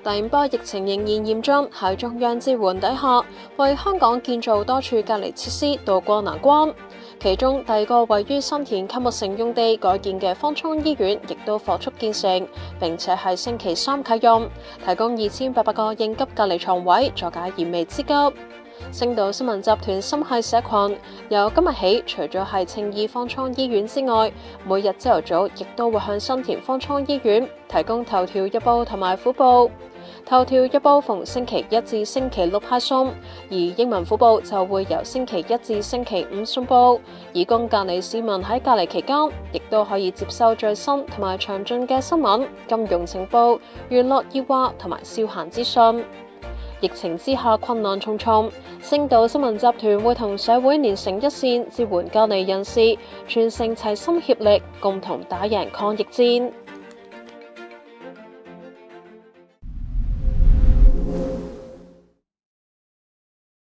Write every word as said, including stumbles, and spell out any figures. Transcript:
第五波疫情仍然嚴重，喺中央支援底下，為香港建造多處隔離設施渡過難關。其中第二個位於新田購物城用地改建嘅方艙醫院，亦都火速建成，並且係星期三啟用，提供二千八百個應急隔離床位，助解燃眉之急。星島新聞集團心繫社群，由今日起，除咗係青衣方艙醫院之外，每日朝頭早亦都會向新田方艙醫院提供頭條日報同埋虎報。頭條日報逢星期一至星期六派送，而英文虎報就會由星期一至星期五送報，以供隔離市民喺隔離期間，亦都可以接收最新同埋詳盡嘅新聞、金融情報、娛樂熱話同埋消閒資訊。疫情之下困難重重，星島新聞集團會同社會連成一線，支援隔離人士，全城齊心協力，共同打贏抗疫戰。